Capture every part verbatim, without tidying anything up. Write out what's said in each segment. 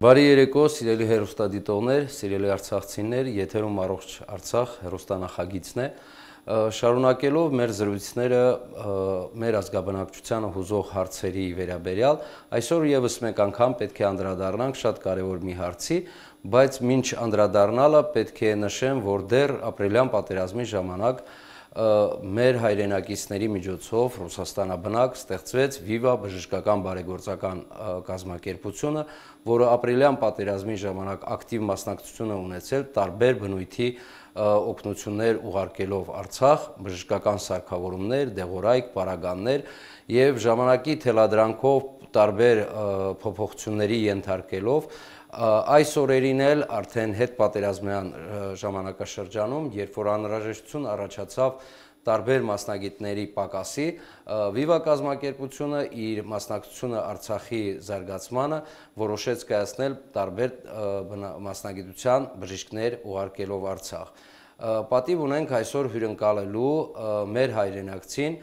Բարի երեկո, սիրելի հեռուստադիտողներ, սիրելի արցախցիներ, եթերում առողջ Արցախ հեռուստանախագիծն է։ Շարունակելով մեր զրույցները մեր ազգաբնակչությանը հուզող հարցերի վերաբերյալ, այսօր ևս մեկ անգամ պետք է անդրադառնանք շատ կարևոր մի հարցի, բայց մինչ անդրադառնալը պետք է նշեմ, որ դեռ ապրիլյան պատերազմի ժամանակ մեր հայրենակիցների միջոցով Ռուսաստանաբնակ ստեղծվեց Viva բժշկական բարեգործական կազմակերպությունը, որը ապրիլյան պատերազմի ժամանակ ակտիվ մասնակցություն է ունեցել տարբեր բնույթի օգնություններ ուղարկելով Արցախ, բժշկական սարքավորումներ, դեղորայք, պարագաներ եւ ժամանակի թելադրանքով տարբեր փոփոխությունների ենթարկելով այս օրերին էլ արդեն հետպատերազմյան ժամանակաշրջանում, երբ որ անհրաժեշտություն առաջացավ տարբեր մասնագետների պակասի, Viva կազմակերպությունը իր մասնակցությունը Արցախի զարգացմանը որոշեց կայացնել տարբեր մասնագիտության բժիշկներ ուղարկելով Արցախ։ Պատիվ ունենք այսօր հյուրընկալելու մեր հայրենակցին,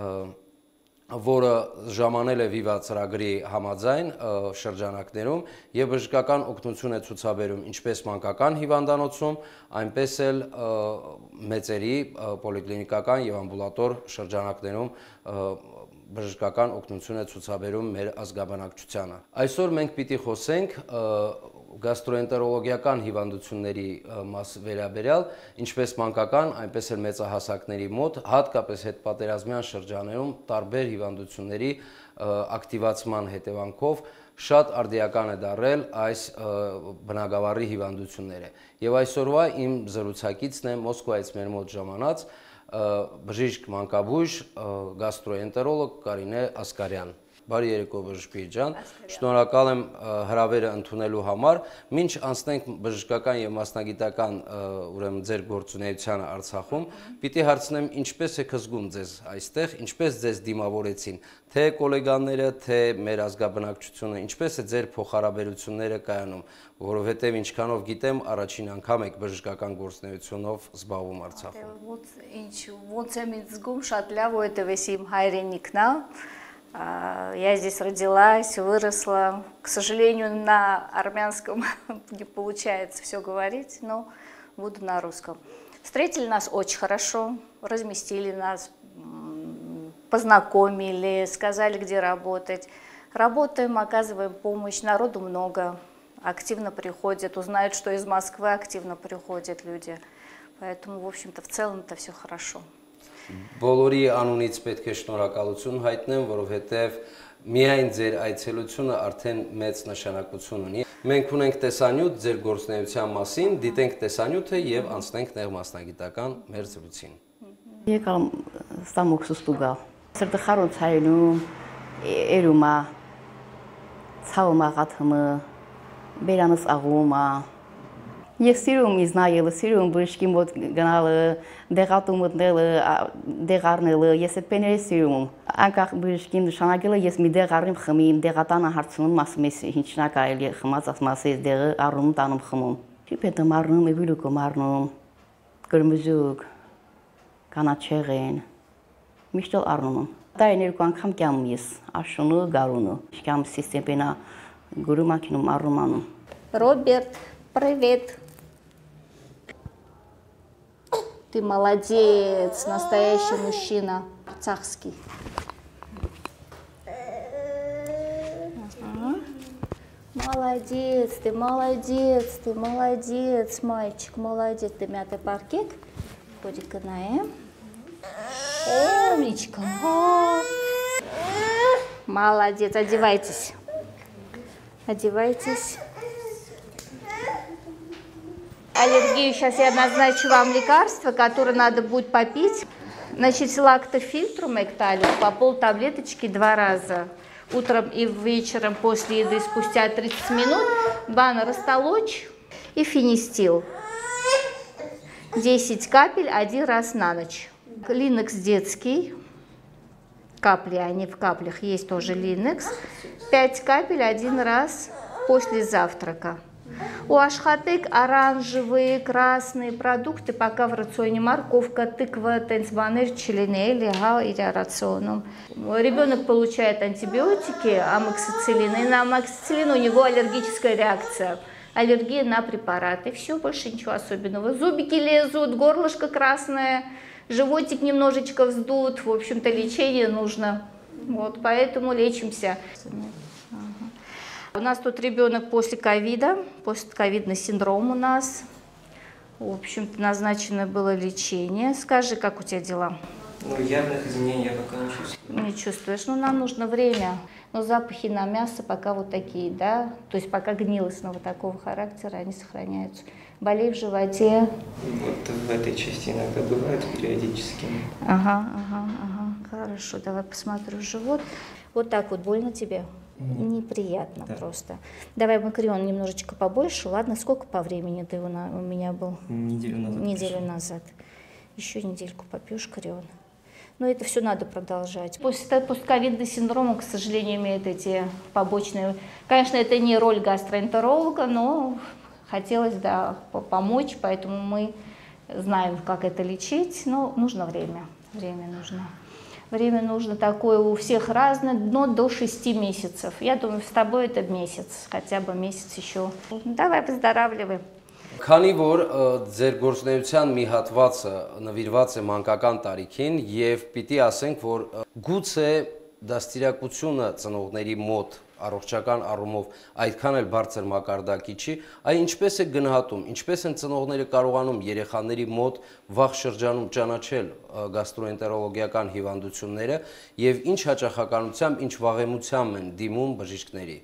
որը ժամանել է Viva ծրագրի համաձայն շրջանակներում եւ բժշկական օգնություն է ցուցաբերում ինչպես մանկական հիվանդանոցում, այնպես էլ մեծերի պոլիկլինիկական եւ ամբուլատոր շրջանակներում բժշկական օգնություն է ցուցաբերում մեր ազգաբնակչությանը։ Այսօր մենք պիտի խոսենք գաստրոենտերոլոգիական հիվանդությունների վերաբերյալ, ինչպես մանկական, այնպես էլ մեծահասակների մոտ, հատկապես հետպատերազմյան շրջաներում տարբեր հիվանդությունների ակտիվացման հետևանքով շատ արդիական է դարել այս բնագավառի հիվանդությունները։ Եվ այսօրվա իմ զրուցակիցն է Մոսկվայից մեր մոտ ժամանած բժիշկ մանկաբույժ գաստրոենտերոլոգ Կարինե Ասկարյան։ Բարի երեկո բժշկուհի ջան, շնորհակալ եմ հրավերը ընդունելու համար։ Մինչ անցնենք բժշկական եւ մասնագիտական ուրեմն ձեր գործունեությանը Արցախում, պիտի հարցնեմ ինչպես եք զգում ձեզ այստեղ, ինչպես ձեզ դիմավորեցին, թե գոլեգաները, թե մեր ազգաբնակչությունը, ինչպես է ձեր փոխհարաբերությունները կայանում, որովհետեւ ինչքանով գիտեմ, առաջին անգամ եք բժշկական գործունեությունով զբաղվում Արցախում։ Ոնց ինչ ոնց եմ զգում, շատ լավ, это весь им հայրենիքն է։ Я здесь родилась, выросла. К сожалению, на армянском не получается все говорить, но буду на русском. Встретили нас очень хорошо, разместили нас, познакомили, сказали, где работать. Работаем, оказываем помощь, народу много, активно приходят, узнают, что из Москвы активно приходят люди. Поэтому, в общем-то, в целом-то все хорошо. Բոլորի անունից պետք է շնորհակալություն հայտնեմ, որովհետև միայն ձեր այցելությունը արդեն մեծ նշանակություն ունի։ Մենք ունենք տեսանյութ ձեր գործունեության մասին, դիտենք տեսանյութը եւ անցնենք նեղ մասնագիտական մեր զրույցին։ Եկամ ստամոքսուս տուգա։ Սրտը խառոց հայնում, երումա, ցավում աղաթմը, բերանս աղումա։ Ես սիրում ինձ նայելը, սիրում բժշկի մոտ գնալը, դեղատու մտնելը, դեղ առնելը, ես այդ բաները սիրում։ Անկախ բժշկին նշանակելը ես մի դեղ առնեմ խմիմ, դեղատանը հարցնում, ասում ես ինչ նա կարելի է խմած, ասում ասես դեղը առնում, տանում խմում։ Ճիպետը մարնում, էվիլուկը մարնում, կրմզուկ, կանաչեղեն, միշտ էլ առնում եմ։ Տարին երկու անգամ կյանում ես, աշունը, գարունը, կյանում սիստեմպենա, գուրու մակինում առնում անում։ Роберт, привет. Ты молодец, настоящий мужчина, арцахский. Ага. Молодец, ты молодец, ты молодец, мальчик, молодец. Ты мятый паркет, ходик на Умничка. Молодец, одевайтесь. Одевайтесь. Аллергию сейчас я назначу вам лекарство, которое надо будет попить. Значит, лактофильтрум экталис по пол таблеточки два раза. Утром и вечером после еды спустя тридцать минут. Бану растолочь и фенистил. десять капель один раз на ночь. Линекс детский. Капли, они в каплях. Есть тоже Линекс. пять капель один раз после завтрака. Уашхатык, оранжевые, красные продукты, пока в рационе морковка, тыква, тенцбанер, членели, га, или рационом. Ребенок получает антибиотики, амоксициллин, и на амоксициллин у него аллергическая реакция. Аллергия на препараты. Все, больше ничего особенного. Зубики лезут, горлышко красное, животик немножечко вздут. В общем-то, лечение нужно. Вот, поэтому лечимся. У нас тут ребенок после ковида, постковидный синдром у нас. В общем-то, назначено было лечение. Скажи, как у тебя дела? Ну, явных изменений я пока не чувствую. Не чувствуешь? Ну, нам нужно время. Но запахи на мясо пока вот такие, да? То есть пока гнилостного такого характера, они сохраняются. Болей в животе. Вот в этой части иногда бывает периодически. Ага, ага, ага. Хорошо, давай посмотрю живот. Вот так вот больно тебе? Неприятно, да. Просто. Давай макарион немножечко побольше, ладно? Сколько по времени ты у меня был? Неделю назад. Неделю назад. Еще недельку попьешь корион. Но это все надо продолжать. После постковидный синдром, к сожалению, имеет эти побочные. Конечно, это не роль гастроэнтеролога, но хотелось, да, помочь, поэтому мы знаем, как это лечить, но нужно время. Время нужно. Время нужно такое у всех разное, но до шести месяцев. Я думаю, с тобой это месяц, хотя бы месяц еще. Давай, выздоравливай. Քանի որ ձեր գործունեության մի հատվածը նվիրված է մանկական տարիքին եւ պիտի ասենք, որ գուցե դաստիարակությունը ծնողների մոտ առողջական առումով այդքան էլ բարձր մակարդակի չի, այ ինչպես է գնահատում, ինչպես են ծնողները կարողանում երեխաների մոտ վաղ շրջանում ճանաչել գաստրոենտերոլոգիական հիվանդությունները եւ ինչ հաճախականությամբ, ինչ վաղեմությամբ են դիմում բժիշկների։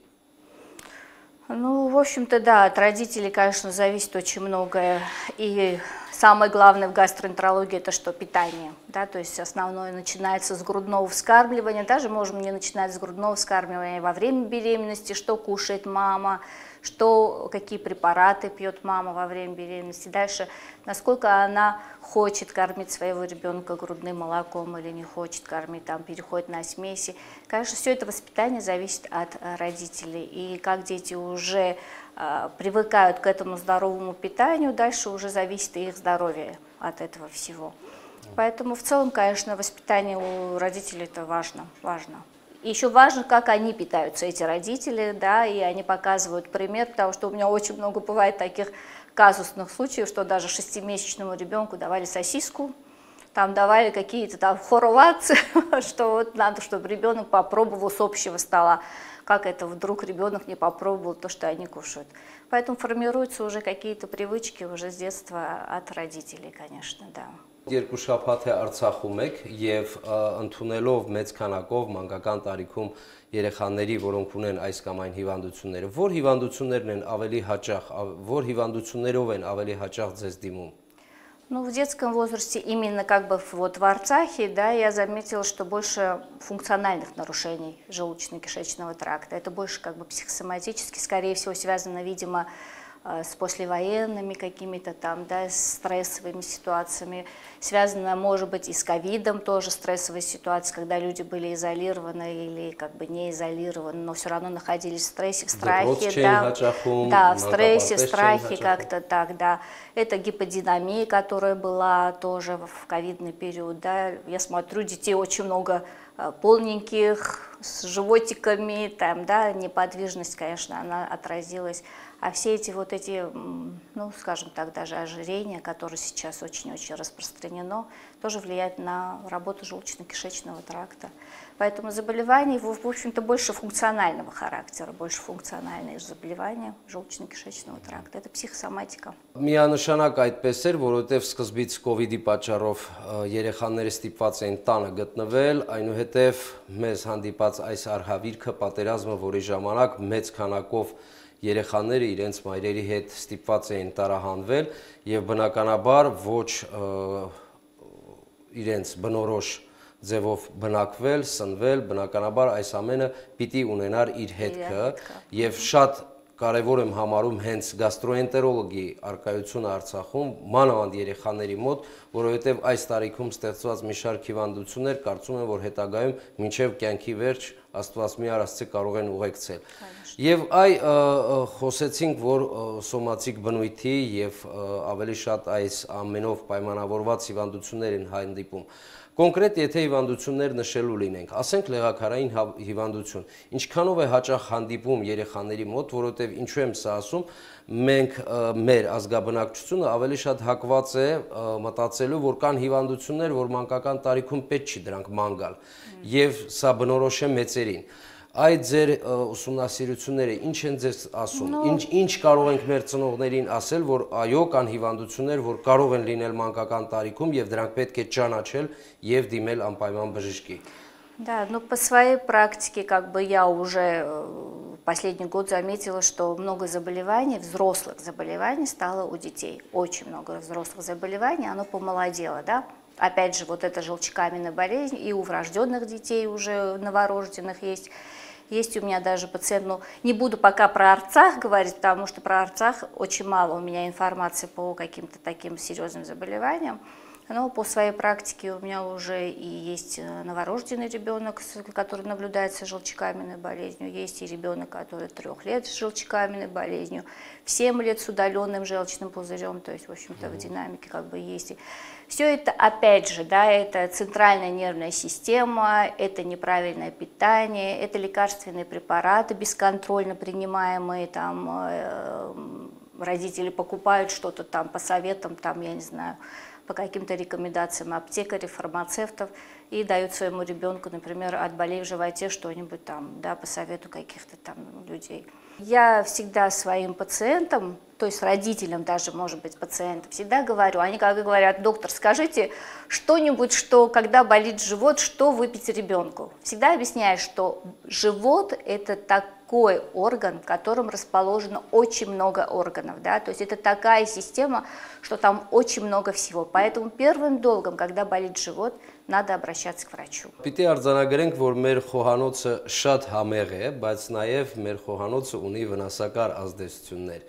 Ну, в общем-то, да, от родителей, конечно, зависит очень многое. И самое главное в гастроэнтерологии – это что? Питание. Да? То есть основное начинается с грудного вскармливания. Даже можем не начинать с грудного вскармливания во время беременности, что кушает мама, что, какие препараты пьет мама во время беременности. Дальше, насколько она хочет кормить своего ребенка грудным молоком или не хочет кормить, там, переходит на смеси. Конечно, все это воспитание зависит от родителей. И как дети уже э, привыкают к этому здоровому питанию, дальше уже зависит и их здоровье от этого всего. Поэтому в целом, конечно, воспитание у родителей это важно, важно. И еще важно, как они питаются, эти родители, да, и они показывают пример, потому что у меня очень много бывает таких казусных случаев, что даже шестимесячному ребенку давали сосиску, там давали какие-то там хоровацы, что вот надо, чтобы ребенок попробовал с общего стола, как это вдруг ребенок не попробовал то, что они кушают. Поэтому формируются уже какие-то привычки уже с детства от родителей, конечно, да. Երկու շաբաթ է Արցախում եք եւ ընդունելով մեծ քանակով մանկական տարիքում երեխաների, որոնք ունեն այս կամ այն հիվանդությունները, որ հիվանդություններն են ավելի հաճախ, որ հիվանդություններով են ավելի հաճախ ձեզ դիմում։ Ну, в детском возрасте, именно как бы вот в Арцахе, да, я заметила, что больше функциональных нарушений желудочно-кишечного тракта. Это больше как бы психосоматически, скорее всего, связано, видимо, с послевоенными какими-то там, да, стрессовыми ситуациями. Связано, может быть, и с ковидом тоже стрессовая ситуация, когда люди были изолированы или как бы не изолированы, но все равно находились в стрессе, в страхе. Да, да, в стрессе, в страхе как-то так, да. Это гиподинамия, которая была тоже в ковидный период, да. Я смотрю, детей очень много полненьких, с животиками, там, да, неподвижность, конечно, она отразилась. А все эти вот эти, ну, скажем так, даже ожирение, которое сейчас очень-очень распространено, тоже влияет на работу желудочно-кишечного тракта. Поэтому заболевания, в общем-то, больше функционального характера, больше функциональные заболевания желудочно-кишечного тракта. Это психосоматика. Միանշանակ այդպես էր, որովհետև սկզբից կովիդի պատճառով երեխաները ստիպված էին տանը գտնվել, այնուհետև մեզ հանդիպած այս արհավիրքը, պատերազմը, որի ժամանակ մեծ քանակով երեխաները իրենց մայրերի հետ ստիպված էին տարահանվել եւ բնականաբար ոչ իրենց բնորոշ ձևով բնակվել, սնվել, բնականաբար այս ամենը պիտի ունենար իր հետքը եւ շատ կարևոր եմ համարում հենց գաստրոենտերոլոգի արկայությունը Արցախում, մանավանդ երեխաների մոտ, որովհետև այս տարիքում ստեղծված մի շարք հիվանդություններ կարծում եմ, որ հետագայում մինչև կյանքի վերջ Աստված մի արածի կարող են ուղեկցել։ Եվ այ խոսեցինք, որ սոմատիկ բնույթի եւ ավելի շատ այս ամենով պայմանավորված հիվանդություններ են հանդիպում։ Կոնկրետ եթե հիվանդություններ նշելու լինենք, ասենք լեղաքարային հիվանդություն, ինչքանով է հաճախ հանդիպում երեխաների մոտ, որովհետև ինչու եմ սա ասում, մենք մեր ազգաբնակչությունը ավելի շատ հակված է մտածելու, որ կան հիվանդություններ, որ մանկական տարիքում պետք չի դրանք ման գալ, եւ սա բնորոշ է մեծերին։ Այդ ձեր ուսումնասիրությունները ինչ են ձեզ ասում, ինչ ինչ կարող ենք մեր ծնողներին ասել, որ այո, կան հիվանդություններ, որ կարող են լինել մանկական տարիքում եւ դրանք պետք է ճանաչել եւ դիմել անպայման բժշկի։ Да, ну по своей практике как бы я уже последний год заметила, что много заболеваний, взрослых заболеваний стало у детей. Очень много взрослых заболеваний, оно помолодело, да. Опять же, вот эта желчекаменная болезнь и у врожденных детей уже новорожденных есть. Есть у меня даже пациент, ну, не буду пока про Арцах говорить, потому что про Арцах очень мало у меня информации по каким-то таким серьезным заболеваниям. Но по своей практике у меня уже и есть новорожденный ребенок, который наблюдается с желчекаменной болезнью, есть и ребенок, который трех лет с желчекаменной болезнью, в семь лет с удаленным желчным пузырем, то есть, в общем-то, в динамике как бы есть. Все это, опять же, да, это центральная нервная система, это неправильное питание, это лекарственные препараты, бесконтрольно принимаемые, там, э, родители покупают что-то там по советам, там, я не знаю, по каким-то рекомендациям аптекарей, фармацевтов и дают своему ребенку, например, от болей в животе что-нибудь там, да, по совету каких-то там людей. Я всегда своим пациентам, то есть родителям даже, может быть, пациентам, всегда говорю, они как говорят: доктор, скажите что-нибудь, что когда болит живот, что выпить ребенку. Всегда объясняю, что живот – это такой орган, в котором расположено очень много органов, да, то есть это такая система, что там очень много всего. Поэтому первым долгом, когда болит живот, надо обращаться к врачу. Պիտի արձանագրենք, որ մեր խոհանոցը շատ համեղ է, բայց նաև մեր խոհանոցը ունի վնասակար ազդեցություններ։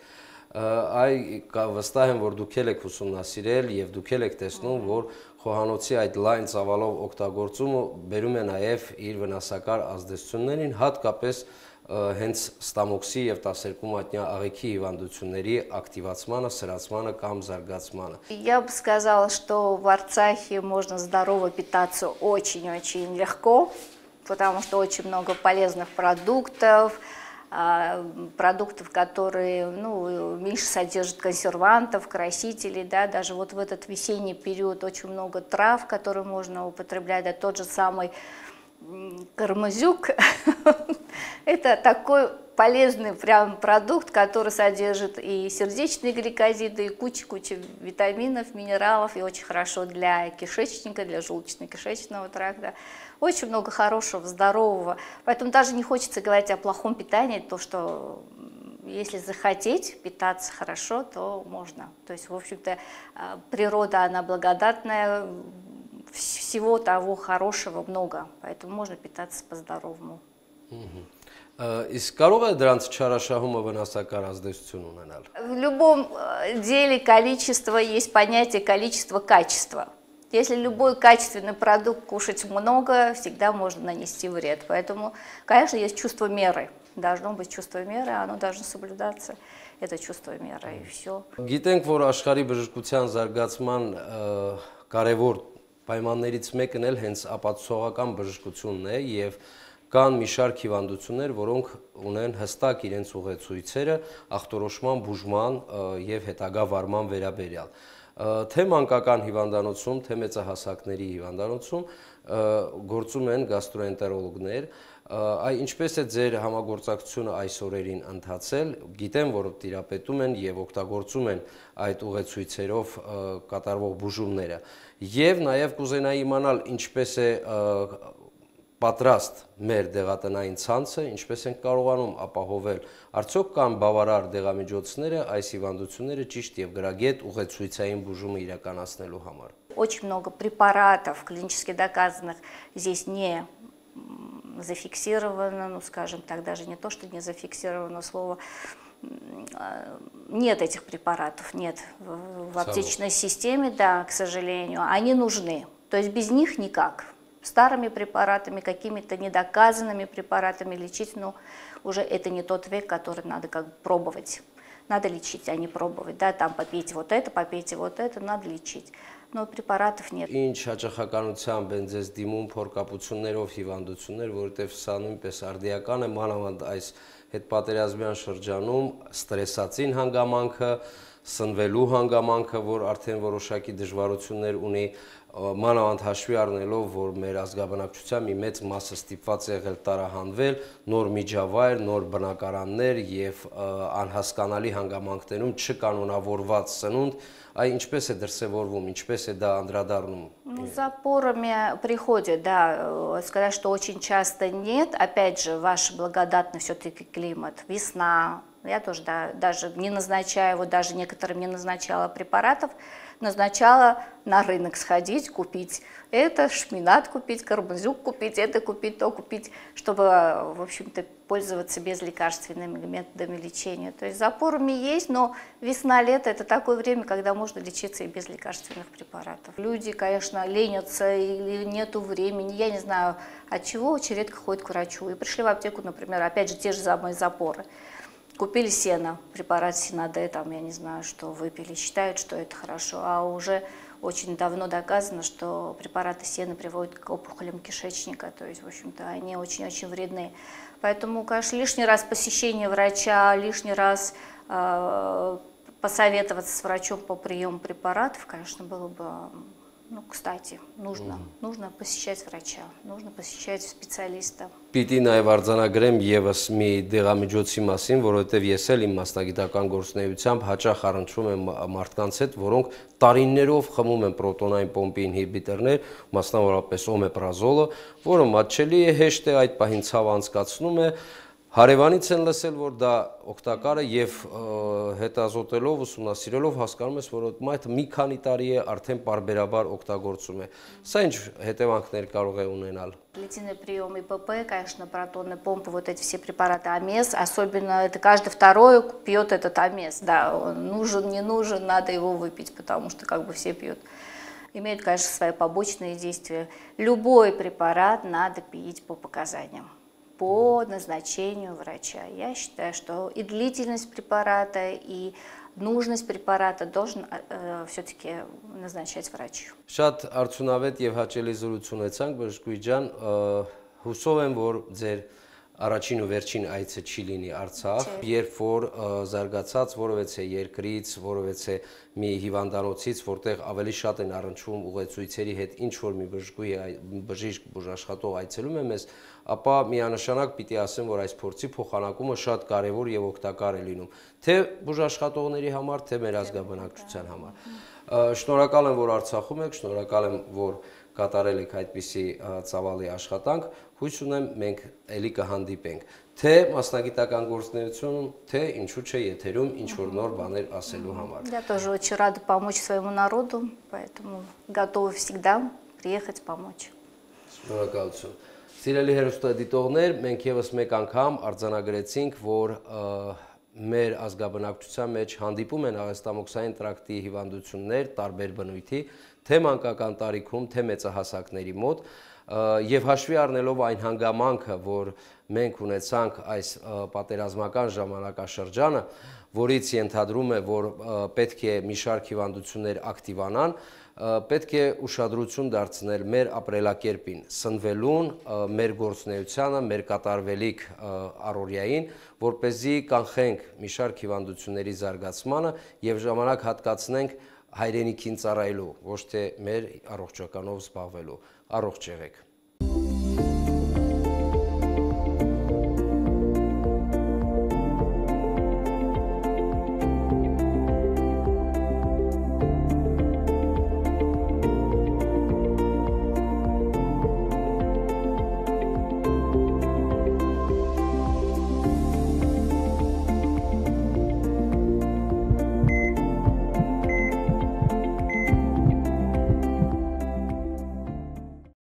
Այ վստահ եմ, որ դուք եք ուսումնասիրել եւ դուք եք տեսնում, որ խոհանոցի այդ լայն ծավալով օգտագործումը բերում է նաև իր վնասակար ազդեցություններին, հատկապես հենց ստամոքսի եւ տասներկու մատնյա աղիքի հիվանդությունների ակտիվացմանը, սրացմանը կամ զարգացմանը։ Я бы сказала, что в Арцахе можно здорово питаться очень-очень легко, потому что очень много полезных продуктов, продуктов, которые, ну, меньше содержат консервантов, красителей, да, даже вот в этот весенний период очень много трав, которые можно употреблять, да, тот же самый кармазюк. Это такой полезный прям продукт, который содержит и сердечные гликозиды, и куча-куча витаминов, минералов, и очень хорошо для кишечника, для желудочно-кишечного тракта. Очень много хорошего, здорового. Поэтому даже не хочется говорить о плохом питании, то что если захотеть питаться хорошо, то можно. То есть, в общем-то, природа, она благодатная, всего того хорошего много, поэтому можно питаться по-здоровому. Իսկ կարող է դրանց չարաշահումը վնասակար ազդեցություն ունենալ։ В любом деле количество есть понятие количество-качество. Если любой качественный продукт кушать много, всегда можно нанести вред. Поэтому, конечно, есть чувство меры. Должно быть чувство меры, оно должно соблюдаться. Это чувство меры, и все. Գիտենք, որ աշխարհի բժշկության զարգացման կարևոր պայմաններից մեկն էլ հենց ապացուցողական բժշկությունն է եւ կան մի շարք հիվանդություններ, որոնք ունեն հստակ իրենց ուղեցույցերը ախտորոշման, բուժման եւ հետագա վարման վերաբերյալ։ Թե մանկական հիվանդանոցում, թե մեծահասակների հիվանդանոցում գործում են գաստրոենտերոլոգներ, այ ինչպես է ձեր համագործակցությունը այս օրերին ընթացել, գիտեմ, որ տիրապետում են եւ օգտագործում են այդ ուղեցույցերով կատարվող բուժումները, եւ նաեւ կուզենայի իմանալ ինչպես է պատրաստ մեր դեղատնային ցանցը, ինչպես են կարողանում ապահովել, արդյոք կան բավարար դեղամիջոցները այս հիվանդությունները ճիշտ եւ գրագետ ուղեցույցային բուժումը իրականացնելու համար։ Очень много препаратов клинически доказанных здесь не зафиксировано, ну, скажем так, даже не то, что не зафиксировано слово, нет этих препаратов, нет в аптечной системе, да, к сожалению, они нужны, то есть без них никак. старыми препаратами, какими-то недоказанными препаратами лечить, но уже это не тот век, который надо как бы пробовать. Надо лечить, а не пробовать. Да, там попейте вот это, попейте вот это, надо лечить. Но препаратов нет. Ինչ հաճախականությամբ են ձեզ դիմում փորկապություններով հիվանդություններ, որովհետև սա նույնպես արդիական է, մանավանդ այս հետպատերազմյան շրջանում ստրեսացին հանգամանքը, սնվելու հանգամանքը, որ արդեն որոշակի դժվարություններ ունի, մանավանդ հաշվի առնելով, որ մեր ազգաբնակչության մի մեծ մասը ստիպված է եղել տարահանվել, նոր միջավայր, նոր բնակարաններ եւ անհասկանալի հանգամանքներում չկանոնավորված սնունդ, այ ինչպես է դրսևորվում, ինչպես է դա անդրադառնում։ Ну, запорами приходят, да, сказать, что очень часто нет. Опять же, ваш благодатный все-таки климат, весна. Я тоже, да, даже не назначаю, вот даже некоторым не назначала препаратов, назначала на рынок сходить, купить это, шпинат купить, карбузюк купить, это купить, то купить, чтобы, в общем-то, пользоваться безлекарственными методами лечения. То есть запорами есть, но весна-лето – это такое время, когда можно лечиться и без лекарственных препаратов. Люди, конечно, ленятся или нету времени, я не знаю от чего, очень редко ходят к врачу. И пришли в аптеку, например, опять же, те же самые запоры. Купили сено, препарат Синодэ, там, я не знаю, что выпили, считают, что это хорошо, а уже очень давно доказано, что препараты сена приводят к опухолям кишечника, то есть, в общем-то, они очень-очень вредны. Поэтому, конечно, лишний раз посещение врача, лишний раз э, посоветоваться с врачом по приему препаратов, конечно, было бы, ну, кстати, нужно, mm. нужно посещать врача, нужно посещать специалиста. Պիտի նաև արձանագրեմ եւս մի դեղամիջոցի մասին, որովհետեւ ես էլ իմ մասնագիտական գործունեությամբ հաճախ առնչվում եմ մարդկանց հետ, որոնք տարիներով խմում են պրոտոնային պոմպի ինհիբիտորներ, մասնավորապես օմեպրազոլը, որը մատչելի է, հեշտ է, այդ պահին ցավ անցկացնում է, հարևանից են լսել, որ դա օգտակար է եւ հետազոտելով, ուսումնասիրելով հասկանում ես, որ այդ մի քանի տարի է արդեն պարբերաբար օգտագործում է։ Սա ինչ հետևանքներ կարող է ունենալ։ Длительный прием ИПП, конечно, протонные помпы, вот эти все препараты АМЕС, особенно это каждый второй пьет этот АМЕС, да, он нужен, не нужен, надо его выпить, потому что как бы все пьют. Имеют, конечно, свои побочные действия. Любой препарат надо пить по показаниям, по назначению врача. Я считаю, что и длительность препарата, и нужность препарата должен э, все-таки назначать врач. Շատ արդյունավետ եւ հաճելի զրույց ունեցանք, Բժշկուհի ջան, հուսով եմ, որ ձեր առաջին ու վերջին այցը չի լինի Արցախ, երբ որ զարգացած որևէ երկրից, որևէ մի հիվանդանոցից, որտեղ ավելի շատ են առնչվում ուղեցույցերի հետ, ինչ որ մի բժշկուհի, բժիշկ, բուժաշխատող այցելում է մեզ, ապա միանշանակ պիտի ասեմ, որ այս փորձի փոխանակումը շատ կարևոր եւ օգտակար է լինում, թե բուժաշխատողների համար, թե մեր ազգաբնակչության համար։ Շնորհակալ եմ, որ Արցախում եք, շնորհակալ եմ, որ կատարել եք այդպիսի ծավալի աշխատանք, հույս ունեմ մենք ելի կհանդիպենք, թե մասնագիտական գործունեությունում, թե ինչու՞ չէ եթերում ինչ-որ նոր բաներ ասելու համար։ Я тоже очень рада помочь своему народу, поэтому готова всегда приехать помочь. Շնորհակալություն։ Սիրելի հեռուստադիտողներ, մենք եւս մեկ անգամ արձանագրեցինք, որ մեր ազգաբնակչության մեջ հանդիպում են աղեստամոքսային տրակտի հիվանդություններ տարբեր բնույթի, թե մանկական տարիքում, թե մեծահասակների մոտ, եւ հաշվի առնելով այն հանգամանքը, որ մենք ունեցանք այս պատերազմական ժամանակաշրջանը, որից ենթադրում է, որ պետք է մի շարք հիվանդություններ ակտիվանան, պետք է ուշադրություն դարձնել մեր ապրելակերպին, սնվելուն, մեր գործունեությանը, մեր կատարվելիք առօրյային, որպեսզի կանխենք մի շարք հիվանդությունների զարգացմանը եւ ժամանակ հատկացնենք հայրենիքին ծառայելու, ոչ թե մեր առողջականով զբաղվելու։ Առողջ եղեք։